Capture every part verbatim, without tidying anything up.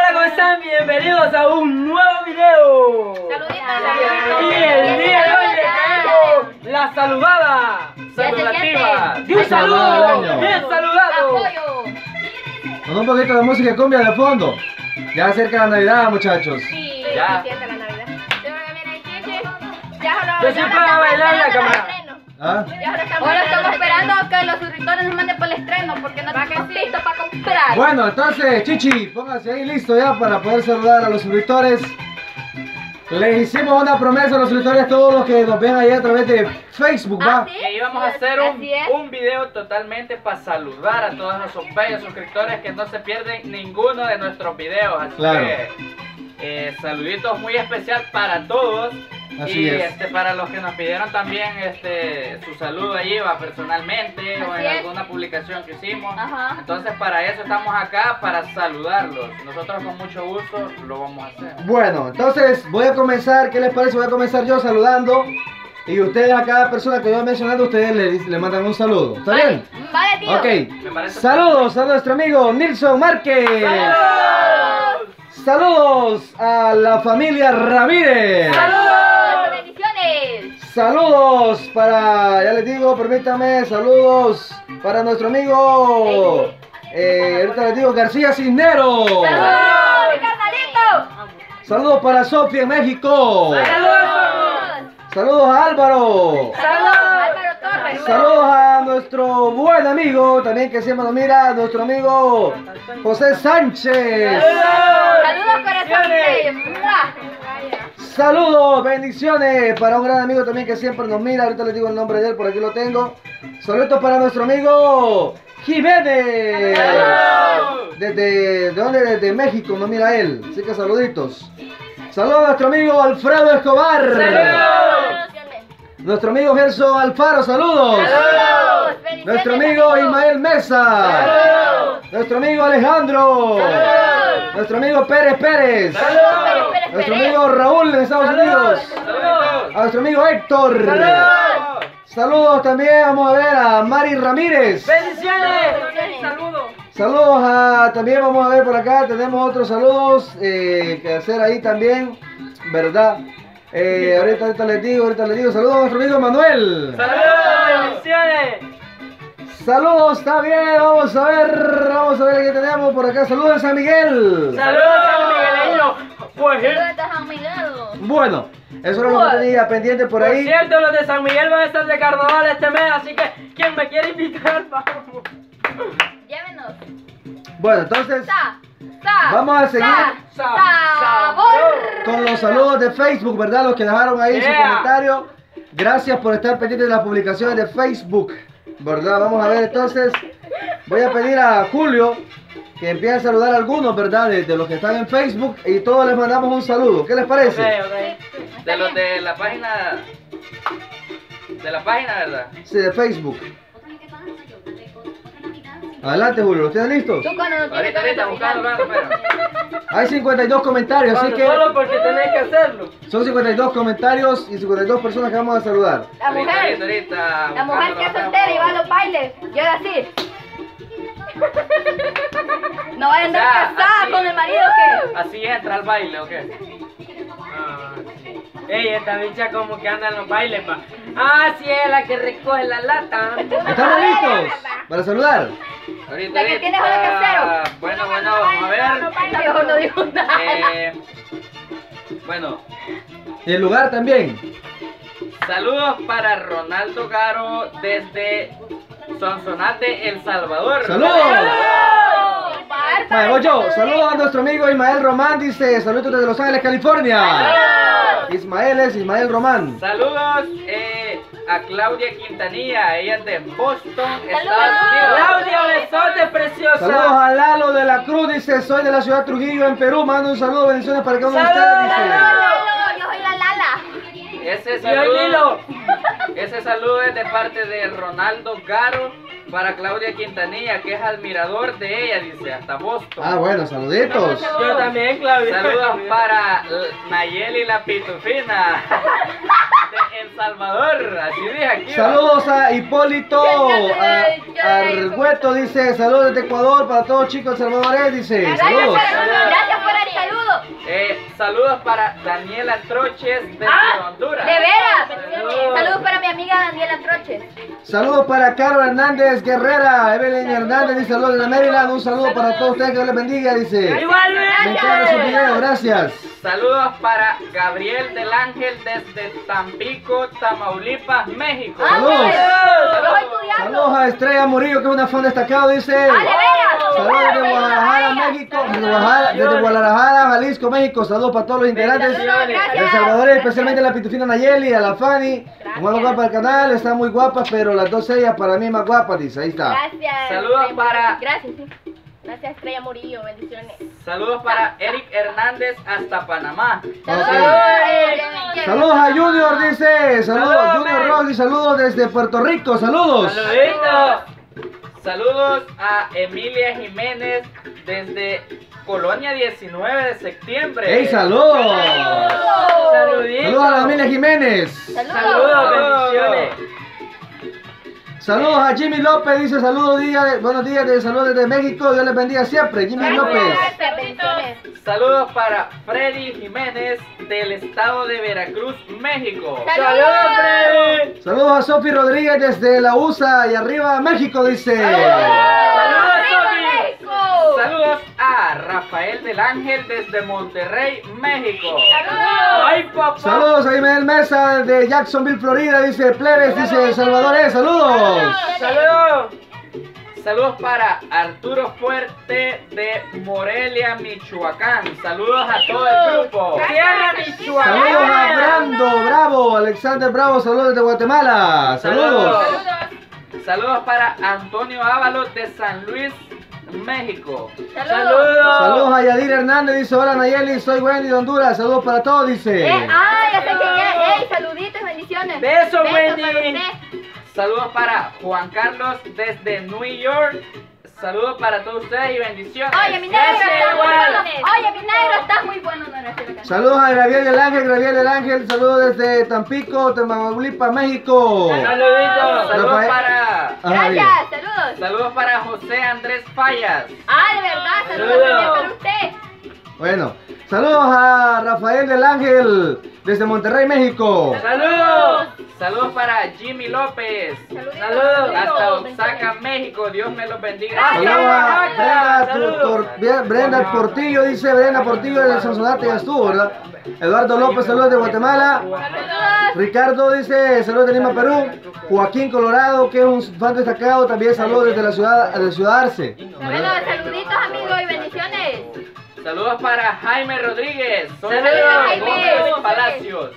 Hola, ¿cómo están? Bienvenidos a un nuevo video. Saluditos. Y el día de hoy les tengo la saludada saludativa. ¡Y un saludo! ¡Bien saludado! Apoyo. Con un poquito de música cumbia de fondo. Ya acerca la Navidad, muchachos. Sí, Ya. se siente la Navidad. Ya solo- Yo sí ya puedo estamos bailar la esperando cámara. el estreno. ¿Ah? Ya ahora estamos Ahora estamos esperando que los suscriptores nos manden por el estreno porque no estamos listos para comprar. Bueno, entonces, Chichi, póngase ahí listo ya para poder saludar a los suscriptores. Les hicimos una promesa a los suscriptores, todos los que nos ven ahí a través de Facebook, ¿va? ¿Ah, sí? Que íbamos a hacer un, Así es. un video totalmente para saludar a todos nuestros bellos suscriptores que no se pierden ninguno de nuestros videos. Así Claro. que eh, saluditos muy especial para todos. Así y es. este para los que nos pidieron también este su saludo allí va personalmente o Así en es. alguna publicación que hicimos. Ajá. Entonces para eso estamos acá, para saludarlos. Nosotros con mucho gusto lo vamos a hacer. Bueno, entonces voy a comenzar, ¿qué les parece? Voy a comenzar yo saludando. Y ustedes a cada persona que yo mencionando, ustedes le, le mandan un saludo. ¿Está bien? Vale, tío. Ok. Me parece Saludos a nuestro amigo Nilson Márquez. ¡Saludos! Saludos a la familia Ramírez. ¡Saludos! ¡Bendiciones! Saludos para, ya les digo, permítame, saludos para nuestro amigo, eh, ahorita les digo, García Cisneros. ¡Saludos, mi carnalito! Saludos para Sofía en México. ¡Saludos! Saludos a Álvaro. ¡Saludos! Álvaro Torres. Saludos a nuestro buen amigo, también que siempre nos mira, nuestro amigo José Sánchez. ¡Saludos, corazones! ¡Mua! Saludos, bendiciones para un gran amigo también que siempre nos mira. Ahorita les digo el nombre de él, por aquí lo tengo. Saludos para nuestro amigo Jiménez. ¡Saludos! Desde, ¿de dónde? Desde México nos mira él. Así que saluditos. Saludos a nuestro amigo Alfredo Escobar. ¡Saludos! Nuestro amigo Gerson Alfaro, saludos. ¡Saludos! ¡Bendiciones, Nuestro amigo amigos! Ismael Mesa. ¡Saludos! Nuestro amigo Alejandro. ¡Saludos! Nuestro amigo Pérez Pérez. ¡Saludos! Pérez, Nuestro Pérez. amigo Raúl en Estados Unidos. ¡Saludos! A nuestro amigo Héctor. ¡Saludos! Saludos también, vamos a ver a Mari Ramírez. ¡Bendiciones! ¡Saludos! Saludos a, también vamos a ver por acá, tenemos otros saludos eh, que hacer ahí también, ¿verdad? Eh, ahorita, ahorita les digo, ahorita les digo, saludos a nuestro amigo Manuel. ¡Saludos! ¡Bendiciones! Saludos también, vamos a ver, vamos a ver qué tenemos por acá, saludos a San Miguel. ¡Saludos San Migueleño! Pues, ¡Saludos de San Miguel! Bueno, eso era lo que tenía pendiente por por ahí. cierto, los de San Miguel van a estar de carnaval este mes, así que quien me quiere invitar, vamos. Llévenos. Bueno, entonces Sa, sa, Vamos a seguir. sa, Sa- sabor. con los saludos de Facebook, ¿verdad? Los que dejaron ahí su Yeah. comentario. Gracias por estar pendientes de las publicaciones de Facebook, ¿verdad? Vamos a ver entonces. Voy a pedir a Julio que empiece a saludar a algunos, ¿verdad? De, de los que están en Facebook y todos les mandamos un saludo. ¿Qué les parece? Ok, ok. De los de la página. De la página, ¿verdad? Sí, de Facebook. Adelante, Julio, ¿los tienen listos? Tú cuando no tienes Ahorita, ahorita, que buscando, mirar. buscando, pero. Hay cincuenta y dos comentarios, así Cuando que Solo porque tenés que hacerlo. son cincuenta y dos comentarios y cincuenta y dos personas que vamos a saludar. La Ahorita, ahorita, mujer, ahorita. la mujer que es buscando, soltera y va a los bailes, yo era así. No vaya a andar Ya, casada así. con el marido que. Así entra al baile, ¿o qué? Ah, sí. Ey, esta bicha como que anda en los bailes, pa. Ah, sí, es la que recoge la lata. ¿Estamos listos para saludar? Ahorita, La que ahorita. tiene ojo de casero. Bueno, bueno, vamos a ver. Mejor no digo nada. Eh, bueno, ¿Y el lugar también? saludos para Ronaldo Garo desde Sonsonate, El Salvador. ¡Saludos! Vale, voy yo. Saludos a nuestro amigo Ismael Román, dice, saludos desde Los Ángeles, California. Ismael es Ismael Román. Saludos eh, a Claudia Quintanilla, ella es de Boston, Estados Saludos. Unidos. Claudia, besote preciosa. Saludos a Lalo de la Cruz, dice, soy de la ciudad de Trujillo, en Perú. Mando un saludo, bendiciones para cada uno de ustedes, Saludos, dice. Yo soy la Lala. Ese Yo, Lilo. saludo, ese saludo es de parte de Ronaldo Garo para Claudia Quintanilla, que es admirador de ella, dice, hasta Boston. Ah, bueno, saluditos. Yo también, Claudia. Saludos para L- Nayeli la Pitufina de El Salvador, así dije aquí. Saludos a Hipólito a- Argüeto, dice, saludos desde Ecuador para todos chicos salvadores, dice, Gracias saludos. por, gracias por Saludos para Daniela Troches desde ¡Ah! Honduras. ¿De veras? Saludos. Saludos para mi amiga Daniela Troches. Saludos para Carol Hernández Guerrera, Evelyn Hernández dice saludos desde Maryland, un saludo para todos ustedes, que Dios les bendiga, dice. Me encanta su video, gracias. Saludos para Gabriel del Ángel desde Tampico, Tamaulipas, México. Saludos. Yo voy estudiando. Saludos a Estrella Murillo, que es una fan destacado, dice. ¡Ah, de veras! Saludos desde Guadalajara, México, desde Guadalajara, desde Guadalajara, Jalisco, México. Saludos para todos los integrantes Saludos, de gracias. El Salvador, especialmente a la pitufina Nayeli, a la Fanny, como más guapa del canal, están muy guapas, pero las dos ellas para mí más guapas, dice, ahí está. Gracias. Saludos Estrella para- Murillo. Gracias, sí. Gracias, Estrella Murillo. Bendiciones. Saludos para Eric Hernández hasta Panamá. Saludos. Ok. Saludos a Junior, dice. Saludos, Saludos, Junior men. Ross, y saludos desde Puerto Rico, saludos. Saluditos. Saludos a Emilia Jiménez desde Colonia diecinueve de septiembre. ¡Ey, saludos! Saluditos. Saludos a la familia Jiménez. Saludos. Saludos, bendiciones. Saludos a Jimmy López, dice saludos, días, buenos días, de saludos desde México, Dios les bendiga siempre, Jimmy López. Gracias, bendiciones. Saludos para Freddy Jiménez del estado de Veracruz, México. Saludos, Freddy. Saludos a Sofi Rodríguez desde la U S A y arriba México, dice. Saludos, ¡Arriba, Sofi. México! Saludos a Rafael del Ángel desde Monterrey, México. Ay, papá. Saludos a Imael Mesa desde Jacksonville, Florida, dice Plebes, dice El Salvador, eh, saludos. Saludos. Saludos para Arturo Fuerte de Morelia, Michoacán. Saludos a todo el grupo. Tierra Michoacán. Saludos a Brando Bravo, Alexander Bravo, saludos desde Guatemala, saludos. Saludos para Antonio Ábalos de San Luis, México. Saludos. Saludos a Yadir Hernández, dice hola Nayeli, soy Wendy de Honduras, saludos para todos, dice. Eh, ah, ya sé quién es. Ey, saluditos, bendiciones. Besos, para Wendy. usted. Saludos para Juan Carlos desde New York. Saludos para todos ustedes y bendiciones. Oye, mi negro Gracias, está muy igual. bueno. Oye, mi negro está muy bueno. No, no, no, no. Saludos a Gabriel del Ángel, Gabriel del Ángel, saludos desde Tampico, Tamaulipas, México. Saluditos. Saludos Rafael. para Ajá, bien. Gracias, saludos. Saludos para José Andrés Fallas. Ah, de verdad, saludos Saludos. también para usted. Bueno, saludos a Rafael del Ángel desde Monterrey, México. Saludos. Saludos para Jimmy López. Saludos. Hasta Osaka, México. Dios me los bendiga. Saludos a Brenda, tu- Saludos. Tor- Bien, Brenda Portillo, dice Brenda Portillo de Sonsonate, ya estuvo, ¿verdad? Eduardo López, saludos de Guatemala. Saludos. Ricardo dice saludos de Lima, Perú. Joaquín Colorado, que es un fan destacado, también saludos desde la ciudad de Ciudad Arce. Bueno, saluditos, amigos, y bendiciones. Saludos para Jaime Rodríguez. Saludos, Jaime. Gómez Palacios.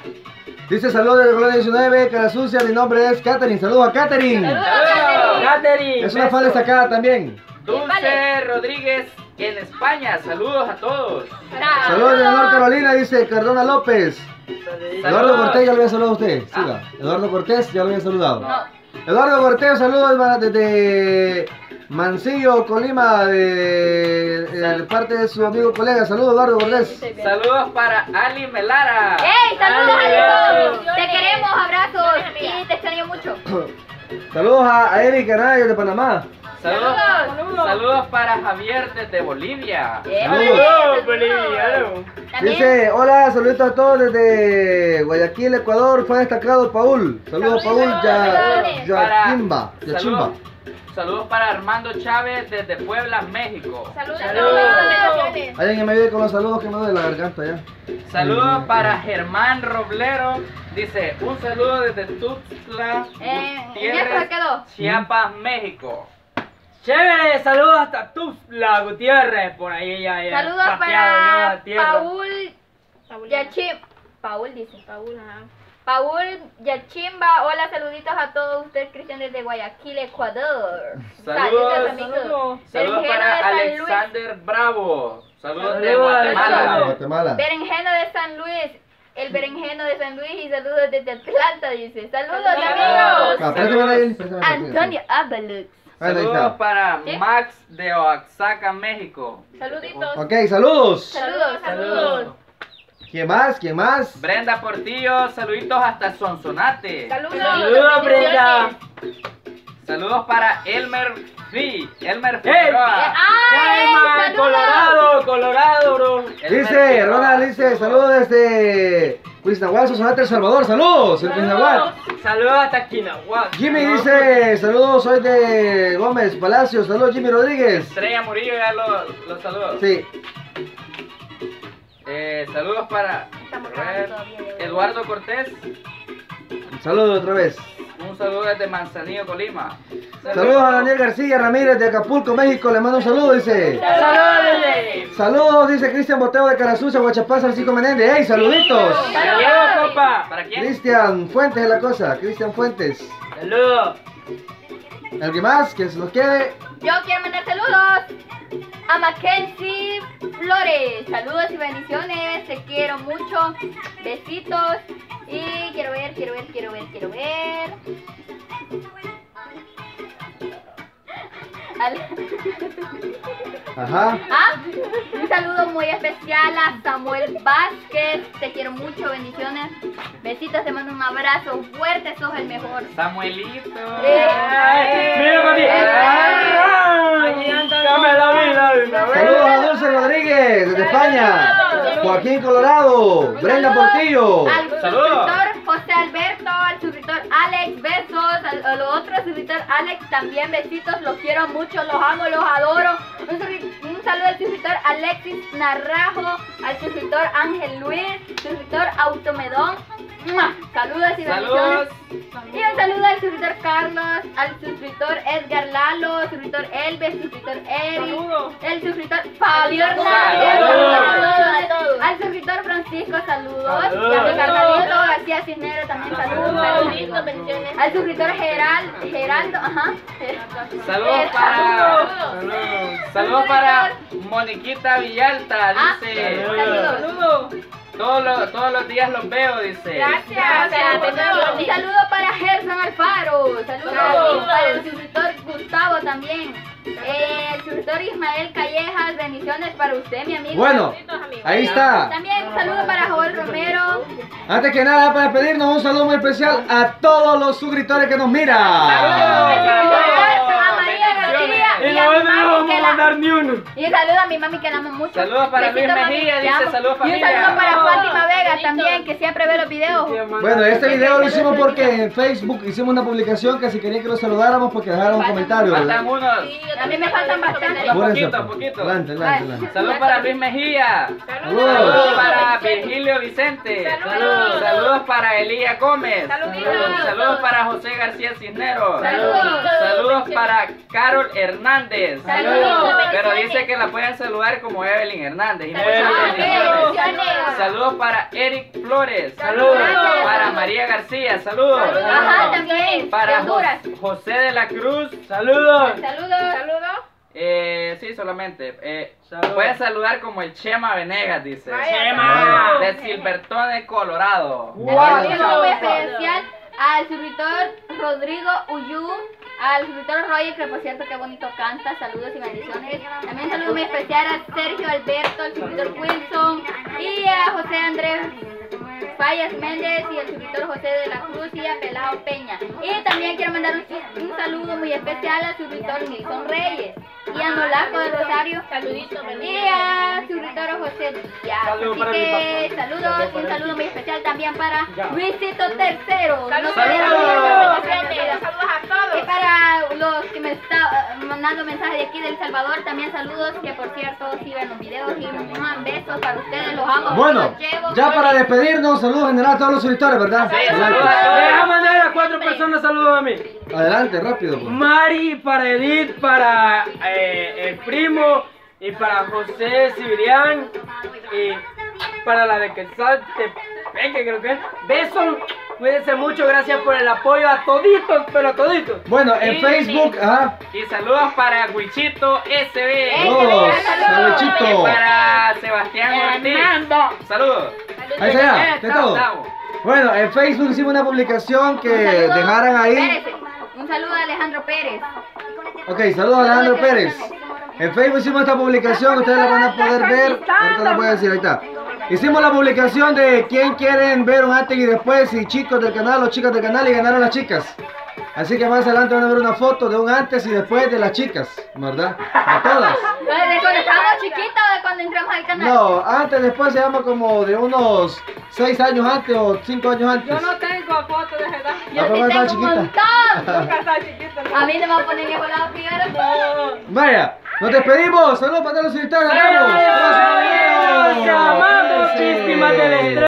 Dice saludos desde Colonia diecinueve, Cara Sucia, mi nombre es Catherine, saludos a Catherine. Saludos, Saludos. Catherine. Es una fan destacada también. Dulce Rodríguez en España. Saludos a todos. Saludos de North Carolina, dice Cardona López. Eduardo Saludos. Cortés, ya lo había saludado a usted. Siga. Eduardo Cortés, ya lo había saludado. No. Eduardo Cortés, saludos para- desde Mancillo, Colima, de, de parte de su amigo colega. Saludos, Eduardo Cortés. Saludos para Ali Melara. ¡Ey, saludos, Ay, Alison! ay. Te queremos, abrazos y te extraño mucho. Saludos a, a Eric Anaya de Panamá. Saludos. Saludos. Saludos para Javier desde Bolivia. Eh, Saludos. Saludos, boliviano. También. Dice, hola, saluditos a todos desde Guayaquil, Ecuador. Fue destacado Paul. Saludos, Paul. Ya, Yachimba. Yachimba. Saludos, saludos para Armando Chávez desde Puebla, México. Saludos. Saludos. Bendiciones. Alguien que me ayude con los saludos que me duele la garganta ya. Saludos para Germán Roblero. Dice, un saludo desde Tuxtla, Eh, ¿en Gutiérrez, esto quedó? Chiapas, México. Chévere, saludos hasta Tuxtla Gutiérrez, por ahí ya, ya. Saludos pateado yo para a tierra. Paul Yachim. Paul dice. Paul, ajá. Paul Yachimba. Hola, saluditos a todos ustedes, Cristian, desde Guayaquil, Ecuador. Saludos. amigos. Saludos. Saludos Berenjena para de San Luis. Alexander Bravo. Saludos de Saludos, Guatemala. Alexander. Guatemala. Berenjeno de San Luis. El berenjeno de San Luis y saludos desde Atlanta, dice. Saludos, Saludos. amigos. Ah, préstame la ahí, préstame la ahí. Antonio Abalux. Ahí Saludos está. para ¿Sí? Max de Oaxaca, México. Saluditos. Ok, saludos. Saludos, Saludos. saludos. ¿Quién más? ¿Quién más? Brenda Portillo, saluditos hasta Sonsonate. Saludos. Saludos, Brenda. Saludos para Elmer Fi, Elmer ¡Ey! Figueroa. ¡Ay, Caima, saludos! Colorado, Colorado, bro. El Dice, Messi, Ronald dice, saludos desde Cuisnahual, Sonsonate, El Salvador. Saludos, el Cuisnahual. Saludos hasta Quinahuat. Jimmy dice, saludos, soy de Gómez Palacios. Saludos, Jimmy Rodríguez. Estrella Murillo, ya los lo saludos. Sí. Eh, saludos para Estamos a ver, grabando todavía, de Eduardo Cortés. Saludos otra vez. Un saludo desde Manzanillo, Colima. Saludos a Daniel García Ramírez de Acapulco, México. Le mando un saludo, dice. Saludos. Saludos, dice Cristian Boteo de Carasusa, Huachapaz, Francisco Menéndez. ¡Hey, saluditos! Saludos, compa. ¿Para quién? Cristian Fuentes es la cosa, Cristian Fuentes. Saludos. ¿Alguien más que se nos quede? Yo quiero mandar saludos a Mackenzie Flores. Saludos y bendiciones. Te quiero mucho. Besitos. Y quiero ver, quiero ver, quiero ver, quiero ver. Al- Ajá. Ah, un saludo muy especial a Samuel Vázquez. Te quiero mucho, bendiciones. Besitos, te mando un abrazo fuerte, sos el mejor. Samuelito. Eh, Mira, papi. Eh, Dame la vida de una vez. Saludos a Dulce Rodríguez desde España. Joaquín Colorado. Brenda Portillo. Al Saludos. suscriptor José Alberto, al suscriptor Alex, besos. Al, al otro suscriptor Alex, también besitos. Los quiero mucho, los amo, los adoro. Un, suscri- un saludo al suscriptor Alexis Narrajo, al suscriptor Ángel Luis, suscriptor Automedón. ¡Mua! Saludos y bendiciones. Saludos. Y un saludo al suscriptor Carlos, al suscriptor Edgar Lalo, suscriptor Elves, suscriptor Eric, el suscriptor Fabio Hernández, Saludos. al suscriptor Francisco, saludos, Saludos. y a mi carnalito García Cisneros también saludos, Saludos. saludos. Al suscriptor Geral, Geraldo, ajá. Saludos Eh, para. Saludos. Saludos para Moniquita Villalta. Ah, Dice. saludos. Todos los, todos los días los veo, dice. Gracias. Un saludo para Gerson Alfaro. Saludos para el suscriptor Gustavo también. Eh, el suscriptor Ismael Callejas. Bendiciones para usted, mi amigo. Bueno, ahí está. También un saludo para Joel Romero. Antes que nada, para despedirnos, un saludo muy especial a todos los suscriptores que nos miran. A María García Y y no a mi le mami vamos que a la mandar ni uno. y un saludo a mi mami que la amo mucho. Saludos para Besito, Luis mami, Mejía, te dice, amo. saludos, Y un familia. saludo para Fátima Vega también, que siempre ve los videos. Bueno, este video lo hicimos porque en Facebook hicimos una publicación que si querían que lo saludáramos porque dejaron un comentario, Faltan ¿verdad? unos. A mí me faltan bastantes. Un Por poquito, eso, un poquito. Adelante, adelante, adelante. Saludos para Luis Mejía. Saludos. Saludos para Virgilio Vicente. Saludos. Saludos para Elía Gómez. Saluditos. Saludos para José García Cisneros. Saludos. Saludos para Carol Hernández. Saludos. Pero dice que la pueden saludar como Evelyn Hernández. Y muchas Ah, bendiciones. bendiciones. Saludos para Eric Flores. Saludos. Gracias. Para María García. Saludos. Ajá, también. De Para Honduras. Jos- José de la Cruz. Saludos. Saludos. Saludos. Eh, sí, solamente. Eh, Saludos. pueden saludar como el Chema Venegas, dice. Chema. De Silvertone, Colorado. Un saludo muy especial al suscriptor Rodrigo Uyú, al suscriptor Roger, que por cierto qué bonito canta, saludos y bendiciones. También un saludo muy especial a Sergio Alberto, al suscriptor Wilson y a José Andrés Fallas Méndez y el suscriptor José de la Cruz y a Pelao Peña. Y también quiero mandar un, un saludo muy especial al suscriptor Nilson Reyes y a Nolaco de Rosario. Saluditos. Y a suscriptor José Díaz. Saludos Así para mi que papá. saludos y un saludo muy especial también para Ya. Luisito Tercero. Saludos. Saludos a todos. Y para los que me están mandando mensajes de aquí de El Salvador, también saludos, que por cierto sigan los videos y un besos para ustedes, los amo. Bueno, los llevo. ya para despedirnos, saludos general a todos los suscriptores, ¿verdad? Sí, Adelante. saludos a todos. Deja mandar a cuatro personas saludos a mí. Adelante, rápido, pues. Mari, para Edith, para eh, el primo y para José Cibirián y para la de Quetzal Tepeque, creo que es. Besos, cuídense mucho, gracias por el apoyo a toditos, pero a toditos. Bueno, en Y- Facebook, ajá. Y saludos para Wichito S B. Saludos, Saludos. Y Saluchito. para Sebastián Ortiz. Saludos. Ahí está ya, ¿de todo? Chao. Bueno, en Facebook hicimos una publicación que Un saludo, dejaran ahí. espérese. Un saludo a Alejandro Pérez. Ok, saludos a Alejandro Pérez. En Facebook hicimos esta publicación, ustedes la van a poder ver. Ahorita la voy a decir, ahí está. Hicimos la publicación de quién quieren ver un antes y después, y chicos del canal o chicas del canal, y ganaron las chicas. Así que más adelante van a ver una foto de un antes y después de las chicas, ¿verdad? A todas. ¿De cuando estábamos chiquitos o de cuando entramos al canal? No, antes, después se llama como de unos seis años antes o cinco años antes. Yo no tengo foto de esa edad. Yo La sí mamá estaba tengo un chiquita. montón. Nunca estaba chiquita. ¿no? A mí no me va a poner ni con la figura. No. Vaya, nos despedimos. Saludos para todos los invitados. Ganamos. ¡Eh! Gracias, ¡Llamamos compañeros. víctimas del estrés!